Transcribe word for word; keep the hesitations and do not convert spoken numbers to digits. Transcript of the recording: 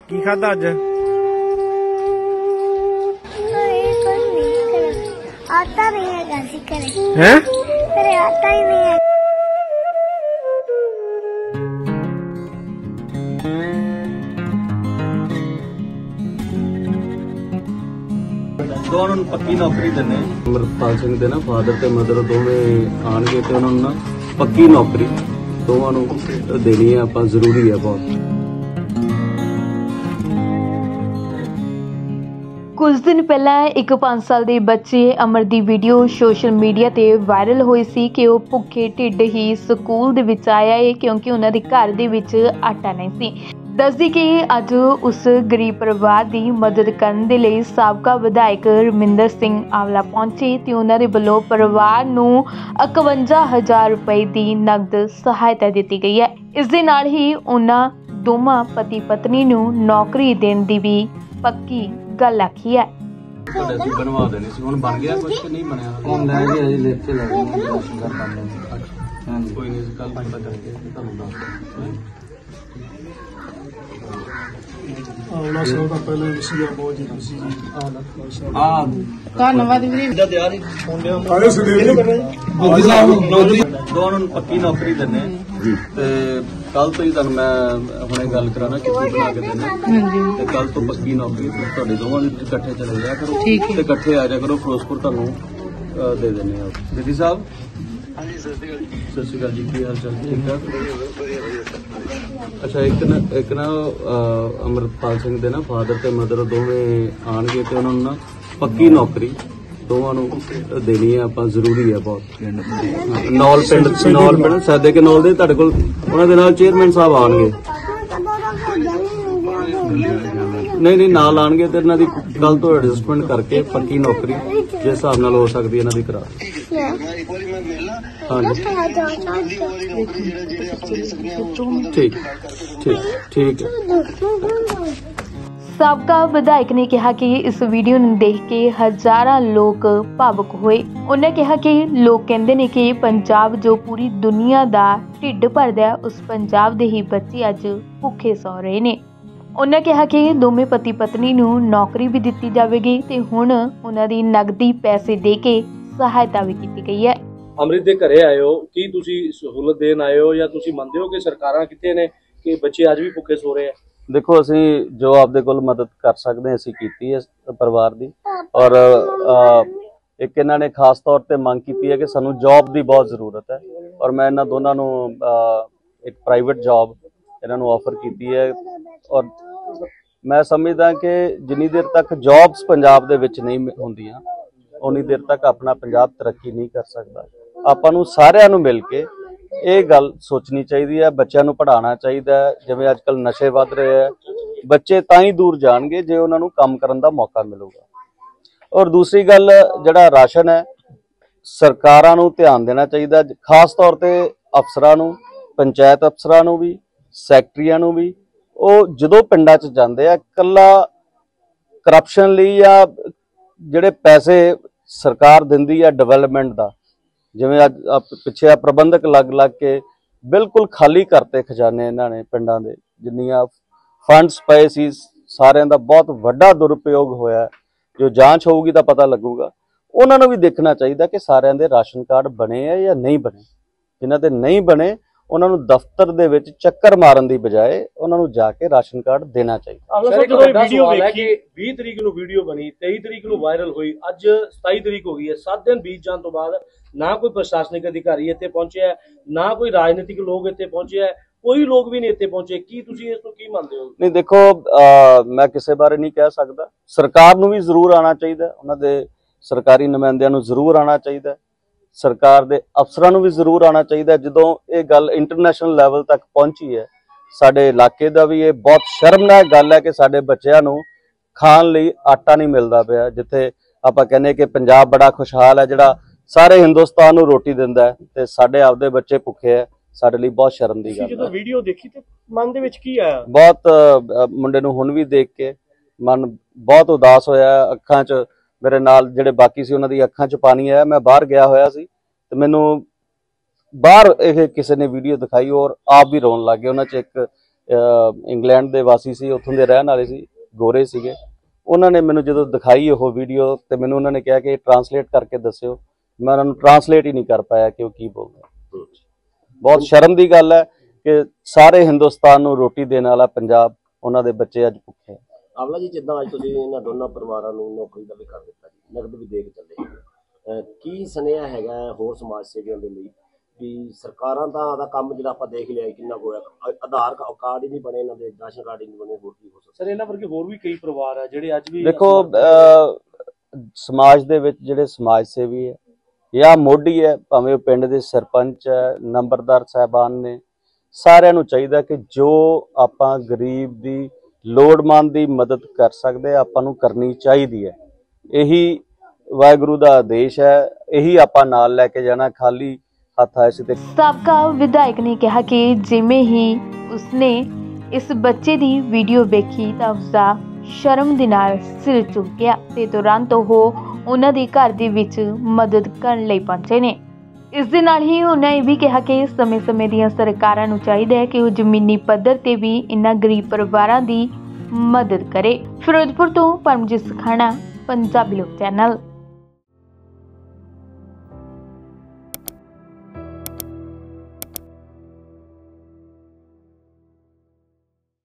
की खादा अज? आता नहीं है गाजी करे हैं? करे आता ही नहीं है। दोनों पक्की नौकरी देने अमृतपाल सिंह दे ना फादर ते मदर दोवें आणगे ते उन्होंने ना पक्की नौकरी दोवां नूं देनी है आपां जरूरी है बहुत। कुछ दिन पहला एक पांच साल के बच्चे अमर की वीडियो सोशल मीडिया ते वायरल हुई सी कि वह भुखे ढिड ही स्कूल दे विच आया है क्योंकि उन्होंने घर दे विच आटा नहीं सी। दसदी कि अज उस गरीब परिवार की मदद करने के लिए साबका विधायक रमिंदर सिंह आंवला पहुंचे तो उन्होंने वालों परिवार नूं इकवंजा हज़ार रुपए की नकद सहायता दी गई है। इस दे नाल ही उन्होंने दोवां पति पत्नी नूं नौकरी देने की भी पक्की गल आखी है। बनवा देनी सी हुण बन गया कुछ नहीं बनया हुण ले गए अजे लेते ले कोई नहीं कल पता करके तुहानूं दस आउला सौ का पहले विषय बहुत ही खुशी जी हां धन्यवाद ਵੀਰੇ ਦਾ ਤਿਆਰ ਹੀ ਹੁੰਦੇ ਸਾਰੇ ਨੌਕਰੀ ਦੋਵਾਂ ਨੂੰ ਪੱਕੀ ਨੌਕਰੀ ਦਿੰਨੇ ਜੀ ਤੇ ਕੱਲ ਤੋਂ ਹੀ ਤੁਹਾਨੂੰ ਮੈਂ ਹੁਣੇ ਗੱਲ ਕਰਾਣਾ ਕਿੱਥੇ ਬਣਾ ਕੇ ਦੇਣਾ ਹਾਂਜੀ ਤੇ ਕੱਲ ਤੋਂ ਪੱਕੀ ਨੌਕਰੀ ਤੁਹਾਡੇ ਦੋਵਾਂ ਦੇ ਇਕੱਠੇ ਚਲੇ ਜਾਇਆ ਕਰੋ ਤੇ ਇਕੱਠੇ ਆ ਜਾਇਆ ਕਰੋ ਫਿਰੋਜ਼ਪੁਰ ਤੁਹਾਨੂੰ ਦੇ ਦਿੰਨੇ ਆ ਦੀਦੀ ਸਾਹਿਬ ਹਾਂਜੀ ਸਤਿ ਸ਼੍ਰੀ ਅਕਾਲ ਜੀ ਕੀ ਹਾਲ ਚਾਲ ਠੀਕ ਠਾਕ। अच्छा एक ना एक ना अमृतपाल सिंह दे ना फादर ते मदर दोवें आणगे ते उन्होंने ना पक्की नौकरी दोवां नूं देनी है आपां जरूरी है बहुत। नौल पिंड नौल पिंड सैदे के नौल दे तुहाडे कोल उन्हां दे नाल चेयरमैन साहब आणगे नहीं नहीं नाल आणगे ते इन्हां दी गल तो एडजस्टमेंट करके पक्की नौकरी जिस हिसाब नाल हो सकदी इन्हां दी करा ठीक ठीक ठीक साबका विधायक ने कहा कि इस वीडियो ने देख के हजारां लोग भावुक हुए। उन्हें कहा कि लोग कहते हैं कि पंजाब जो पूरी दुनिया का ढिड भरदा उस पंजाब दे ही बच्चे अज भुखे सौ रहे ने। उन्हें कहा कि दोवें पति पत्नी नूं नौकरी भी दित्ती जावेगी ते हुण उन्हां दी नगदी पैसे दे के सहायता भी की गई है। अमृत दे घरे आए हो की तुसी सहूलत देन आए हो या तुसी मनदे हो कि सरकारां किथे ने कि बच्चे अज भी भुखे सो रहे हैं? देखो असी जो आपदे कोल मदद कर सकते हैं असी कीती है परिवार दी और एक इन्हां ने खास तौर पर मांग की है कि सानू जॉब की बहुत जरूरत है और मैं इन्हां दोनों नूं एक प्राइवेट जॉब इन्हां नूं ऑफर की है और मैं समझदा कि जिन्नी देर तक जॉब्स पंजाब दे विच नहीं होंदियां उन्नी देर तक अपना पंजाब तरक्की नहीं कर सकता। आपां नूं सारिआं नूं मिल के ਇਹ ਗੱਲ सोचनी चाहिए है बच्चों को पढ़ाना चाहिए जिवें अजकल नशे वध रहे हैं बच्चे तां ही दूर जाणगे जे उन्हां नूं काम करन दा मौका मिलूगा। और दूसरी गल जिहड़ा राशन है सरकारां नूं ध्यान देना चाहिए खास तौर पर अफसरां नूं पंचायत अफसरां नूं भी सैकटरीआं नूं भी ਉਹ ਜਦੋਂ ਪਿੰਡਾਂ 'ਚ ਜਾਂਦੇ ਆ ਕੱਲਾ ਕਰਪਸ਼ਨ ਲਈ ਜਾਂ ਜਿਹੜੇ ਪੈਸੇ ਸਰਕਾਰ ਦਿੰਦੀ ਆ ਡਿਵੈਲਪਮੈਂਟ ਦਾ ਜਿਵੇਂ ਅੱਜ ਪਿੱਛੇ ਆ ਪ੍ਰਬੰਧਕ ਲੱਗ ਲੱਗ ਕੇ ਬਿਲਕੁਲ ਖਾਲੀ ਕਰਤੇ ਖਜ਼ਾਨੇ ਇਹਨਾਂ ਨੇ ਪਿੰਡਾਂ ਦੇ ਜਿੰਨੀਆਂ ਫੰਡਸ ਪਏ ਸੀ ਸਾਰਿਆਂ ਦਾ ਬਹੁਤ ਵੱਡਾ ਦੁਰਉਪਯੋਗ ਹੋਇਆ ਜੋ ਜਾਂਚ ਹੋਊਗੀ ਤਾਂ ਪਤਾ ਲੱਗੂਗਾ। ਉਹਨਾਂ ਨੂੰ ਵੀ ਦੇਖਣਾ ਚਾਹੀਦਾ ਕਿ ਸਾਰਿਆਂ ਦੇ ਰਾਸ਼ਨ ਕਾਰਡ ਬਣੇ ਆ ਜਾਂ ਨਹੀਂ ਬਣੇ ਜਿਨ੍ਹਾਂ ਦੇ ਨਹੀਂ ਬਣੇ ਉਹਨਾਂ ਨੂੰ ਦਫ਼ਤਰ ਦੇ ਵਿੱਚ ਚੱਕਰ ਮਾਰਨ ਦੀ ਬਜਾਏ ਉਹਨਾਂ ਨੂੰ ਜਾ ਕੇ ਰਾਸ਼ਨ ਕਾਰਡ ਦੇਣਾ ਚਾਹੀਦਾ। ਸਰ ਇੱਕ ਵੀਡੀਓ ਵੇਖੀ ਵੀਹ ਤਰੀਕ ਨੂੰ ਵੀਡੀਓ ਬਣੀ ਤੇਈ ਤਰੀਕ ਨੂੰ ਵਾਇਰਲ ਹੋਈ ਅੱਜ ਸਤਾਈ ਤਰੀਕ ਹੋ ਗਈ ਹੈ ਸੱਤ ਦਿਨ ਬੀਤ ਜਾਣ ਤੋਂ ਬਾਅਦ ਨਾ ਕੋਈ ਪ੍ਰਸ਼ਾਸਨਿਕ ਅਧਿਕਾਰੀ ਇੱਥੇ ਪਹੁੰਚਿਆ ਨਾ ਕੋਈ ਰਾਜਨੀਤਿਕ ਲੋਕ ਇੱਥੇ ਪਹੁੰਚਿਆ ਕੋਈ ਲੋਕ ਵੀ ਨਹੀਂ ਇੱਥੇ ਪਹੁੰਚੇ ਕੀ ਤੁਸੀਂ ਇਸ ਨੂੰ ਕੀ ਮੰਨਦੇ ਹੋ? ਨਹੀਂ ਦੇਖੋ ਮੈਂ ਕਿਸੇ ਬਾਰੇ ਨਹੀਂ ਕਹਿ ਸਕਦਾ ਸਰਕਾਰ ਨੂੰ ਵੀ ਜ਼ਰੂਰ ਆਉਣਾ ਚਾਹੀਦਾ ਉਹਨਾਂ ਦੇ ਸਰਕਾਰੀ ਨੁਮਾਇੰਦਿਆਂ ਨੂੰ ਜ਼ਰੂਰ ਆਉਣਾ ਚਾਹੀਦਾ सरकार के अफसरां नूं भी जरूर आना चाहिए। जदों ये गल इंटरनेशनल लैवल तक पहुंची है साडे इलाके दा भी ये बहुत शर्मनाक गल है कि साडे बच्चों नूं खाण लई आटा नहीं मिलता पिया जिथे आपां कहने कि पंजाब बड़ा खुशहाल है जिहड़ा सारे हिंदुस्तान नूं रोटी दिंदा है ते साडे आपदे बच्चे भुखे है साडे लई बहुत शर्म दी गल है। जदों वीडियो देखी ते मन दे विच की आया? बहुत मुंडे नूं हुण भी देख के मन बहुत उदास होया अखां च मेरे नाल जिहड़े बाकी सी उन्हां दी अखां च पानी आया। मैं बाहर गया होया सी ते मैनूं बाहर ਇਹ ਕਿਸੇ ਨੇ ਵੀਡੀਓ ਦਿਖਾਈ और आप भी रोन लग गए। उन्हां च एक ਇੰਗਲੈਂਡ ਦੇ ਵਾਸੀ ਸੀ, ਉੱਥੋਂ ਦੇ ਰਹਿਣ ਵਾਲੇ ਸੀ, ਗੋਰੇ ਸੀਗੇ। ਉਹਨਾਂ ਨੇ ਮੈਨੂੰ ਜਦੋਂ ਦਿਖਾਈ ਉਹ ਵੀਡੀਓ ਤੇ ਮੈਨੂੰ ਉਹਨਾਂ ਨੇ ਕਿਹਾ ਕਿ ਟਰਾਂਸਲੇਟ ਕਰਕੇ ਦੱਸਿਓ। ਮੈਂ ਉਹਨਾਂ ਨੂੰ ਟਰਾਂਸਲੇਟ ਹੀ ਨਹੀਂ ਕਰ ਪਾਇਆ ਕਿ ਉਹ ਕੀ ਬੋਲਦੇ। ਬਹੁਤ ਸ਼ਰਮ ਦੀ ਗੱਲ ਹੈ ਕਿ ਸਾਰੇ ਹਿੰਦੁਸਤਾਨ ਨੂੰ ਰੋਟੀ ਦੇਣ ਵਾਲਾ ਪੰਜਾਬ, ਉਹਨਾਂ ਦੇ ਬੱਚੇ ਅੱਜ ਭੁੱਖੇ ਹੈ। ਆਵਲਾ ਜੀ, ਜਿੱਦਾਂ ਅੱਜ ਤੁਸੀਂ ਇਹਨਾਂ ਦੋਨਾਂ ਪਰਿਵਾਰਾਂ ਨੂੰ ਨੌਕਰੀ ਦਾ ਵੀ ਕਰ ਦਿੱਤਾ ਜੀ, ਨਕਦ ਵੀ ਦੇ ਕੇ ਚੱਲੇ, ਅਹ ਕੀ ਸੁਨੇਹਾ ਹੈਗਾ ਹੋਰ ਸਮਾਜ ਸੇਵੀਆਂ ਦੇ ਲਈ ਵੀ ਸਰਕਾਰਾਂ ਦਾ ਆਦਾ ਕੰਮ ਜਿਹੜਾ ਆਪਾਂ ਦੇਖ ਲਿਆ ਕਿੰਨਾ ਕੁ ਹੋਇਆ, ਆਧਾਰ ਕਾਰਡ ਹੀ ਨਹੀਂ ਬਣੇ ਇਹਨਾਂ ਦੇ, ਰਾਸ਼ਨ ਕਾਰਡ ਹੀ ਨਹੀਂ ਬਣੇ, ਹੋਰ ਕੀ ਹੋ ਸਕਦਾ? ਸਰ ਇਹਨਾਂ ਵਰਗੇ ਹੋਰ ਵੀ ਕਈ ਪਰਿਵਾਰ ਆ ਜਿਹੜੇ ਅੱਜ ਵੀ ਦੇਖੋ ਸਮਾਜ ਦੇ ਵਿੱਚ ਜਿਹੜੇ ਸਮਾਜ ਸੇਵੀ ਹੈ ਜਾਂ ਮੋਢੀ ਹੈ, ਭਾਵੇਂ ਉਹ ਪਿੰਡ ਦੇ ਸਰਪੰਚ ਹੈ, ਨੰਬਰਦਾਰ ਸਾਹਿਬਾਨ ਨੇ, ਸਾਰਿਆਂ ਨੂੰ ਚਾਹੀਦਾ ਕਿ ਜੋ ਆਪਾਂ ਗਰੀਬ ਦੀ ਲੋੜਵੰਦ ਦੀ ਮਦਦ ਕਰ ਸਕਦੇ ਆਪਾਂ ਨੂੰ ਕਰਨੀ ਚਾਹੀਦੀ ਹੈ। ਇਹੀ ਵਾਹਿਗੁਰੂ ਦਾ ਆਦੇਸ਼ ਹੈ, ਇਹੀ ਆਪਾਂ ਨਾਲ ਲੈ ਕੇ ਜਾਣਾ, ਖਾਲੀ ਹੱਥ ਆਏ ਸੀ ਤੇ। ਸਾਬਕਾ ਵਿਧਾਇਕ ਨੇ ਕਿਹਾ ਕਿ ਜਿਵੇਂ ਹੀ ਉਸਨੇ ਇਸ ਬੱਚੇ ਦੀ ਵੀਡੀਓ ਵੇਖੀ ਤਾਂ ਉਸਦਾ ਸ਼ਰਮ ਦੇ ਨਾਲ ਸਿਰ ਝੁਕ ਗਿਆ ਤੇ ਤੁਰੰਤ ਉਹ ਉਹਨਾਂ ਦੇ ਘਰ ਦੇ ਵਿੱਚ ਮਦਦ ਕਰਨ ਲਈ ਪਹੁੰਚੇ ਨੇ। ਇਸ ਦੇ ਨਾਲ ਹੀ ਉਹਨਾਂ ਇਹ ਵੀ ਕਿਹਾ ਕਿ ਸਮੇਂ-ਸਮੇਂ ਦੀਆਂ ਸਰਕਾਰਾਂ ਨੂੰ ਚਾਹੀਦਾ ਹੈ ਕਿ ਉਹ ਜ਼ਮੀਨੀ ਪੱਧਰ ਤੇ ਵੀ ਇਹਨਾਂ ਗਰੀਬ ਪਰਿਵਾਰਾਂ ਦੀ ਮਦਦ ਕਰੇ। ਫਿਰੋਜ਼ਪੁਰ ਤੋਂ ਪਰਮਜੀਤ ਸਖਾਣਾ, ਪੰਜਾਬੀ ਲੋਕ ਚੈਨਲ।